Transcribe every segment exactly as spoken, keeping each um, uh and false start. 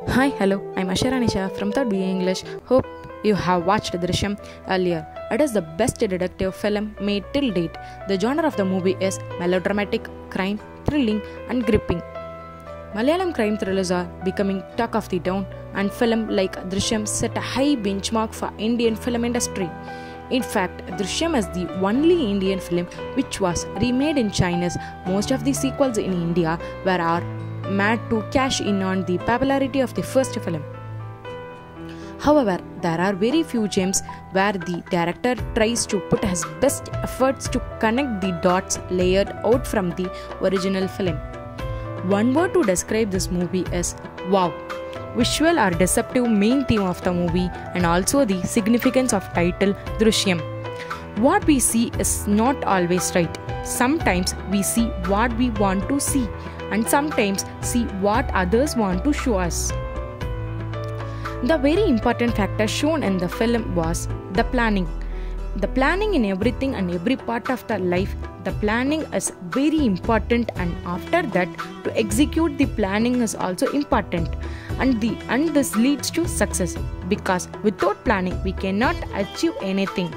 Hi, hello, I'm Ashara Nisha from third B A English. Hope you have watched Drishyam earlier. It is the best detective film made till date. The genre of the movie is melodramatic, crime, thrilling, and gripping. Malayalam crime thrillers are becoming talk of the town, and film like Drishyam set a high benchmark for Indian film industry. In fact, Drishyam is the only Indian film which was remade in China. Most of the sequels in India were are mad to cash in on the popularity of the first film. However, there are very few gems where the director tries to put his best efforts to connect the dots layered out from the original film. One word to describe this movie is wow. Visual or deceptive main theme of the movie, and also the significance of title Drishyam. What we see is not always right. Sometimes we see what we want to see, and sometimes see what others want to show us. The very important factor shown in the film was the planning. The planning in everything and every part of the life, the planning is very important, and after that to execute the planning is also important, and the and this leads to success, because without planning we cannot achieve anything.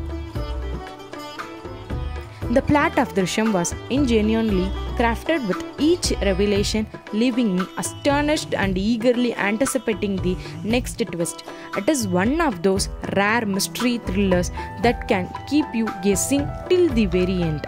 The plot of Drishyam was ingenuously crafted, with each revelation leaving me astonished and eagerly anticipating the next twist. It is one of those rare mystery thrillers that can keep you guessing till the very end.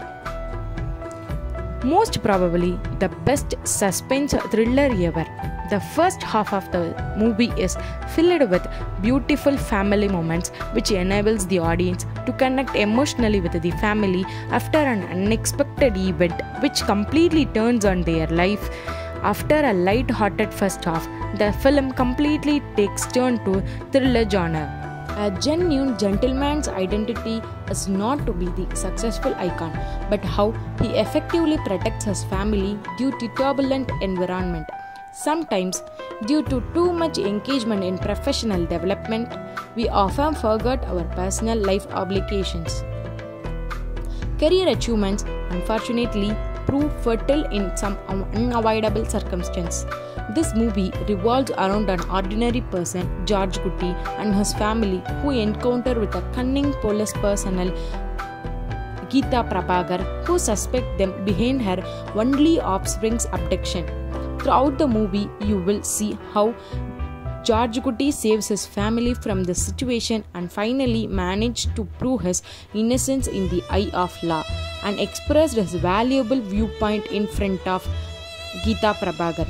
Most probably the best suspense thriller ever. The first half of the movie is filled with beautiful family moments, which enables the audience to connect emotionally with the family after an unexpected event which completely turns on their life. After a light-hearted first half, the film completely takes turn to thriller genre. A genuine gentleman's identity is not to be the successful icon, but how he effectively protects his family due to turbulent environment. Sometimes, due to too much engagement in professional development, we often forget our personal life obligations. Career achievements, unfortunately, prove fertile in some unavoidable circumstances. This movie revolves around an ordinary person, George Kutty, and his family, who encounter with a cunning police personnel, Geeta Prabhakar, who suspect them behind her only offspring's abduction. Throughout the movie, you will see how George Kutty saves his family from the situation and finally manages to prove his innocence in the eye of law, and expressed his valuable viewpoint in front of Geeta Prabhakar.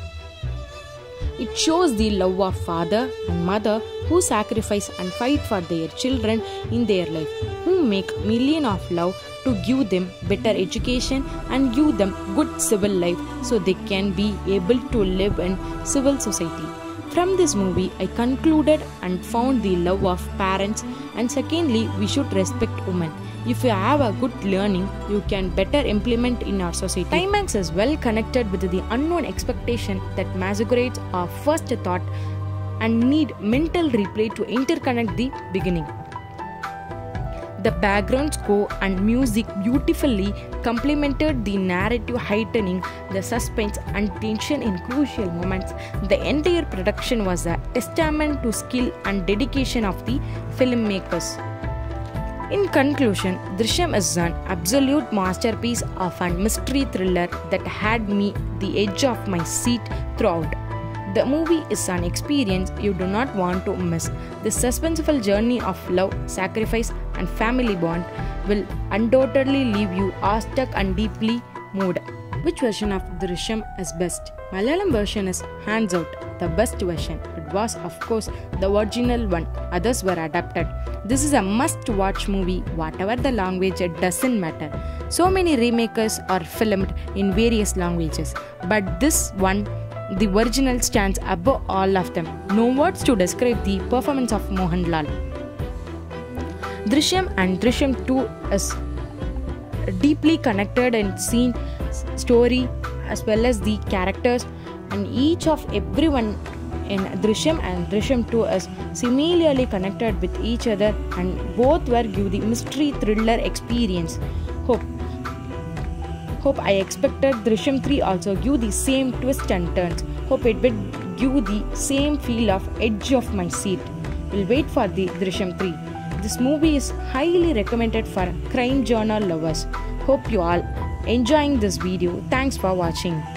It shows the love of father and mother who sacrifice and fight for their children in their life, who make millions of love to give them better education and give them good civil life so they can be able to live in civil society. From this movie, I concluded and found the love of parents, and secondly, we should respect women. If you have a good learning, you can better implement in our society. Climax is well connected with the unknown expectation that masquerades our first thought and need mental replay to interconnect the beginning. The background score and music beautifully complemented the narrative, heightening the suspense and tension in crucial moments. The entire production was a testament to skill and dedication of the filmmakers. In conclusion, Drishyam is an absolute masterpiece of a mystery thriller that had me the edge of my seat throughout. The movie is an experience you do not want to miss. The suspenseful journey of love, sacrifice, and family bond will undoubtedly leave you awestruck and deeply moved. Which version of Drishyam is best? Malayalam version is hands out the best version. It was, of course, the original one. Others were adapted. This is a must-watch movie, whatever the language, it doesn't matter. So many remakes are filmed in various languages, but this one, the original, stands above all of them. No words to describe the performance of Mohanlal. Drishyam and Drishyam two is deeply connected in scene, story, as well as the characters, and each of everyone in Drishyam and Drishyam two is similarly connected with each other, and both were give the mystery thriller experience. Hope Hope I expected Drishyam three also give the same twist and turns. Hope it will give the same feel of edge of my seat. We'll wait for the Drishyam three. This movie is highly recommended for crime genre lovers. Hope you all enjoying this video. Thanks for watching.